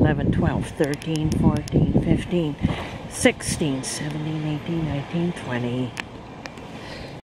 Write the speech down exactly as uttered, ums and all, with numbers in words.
eleven, twelve, thirteen, fourteen, fifteen, sixteen, seventeen, eighteen, nineteen, twenty.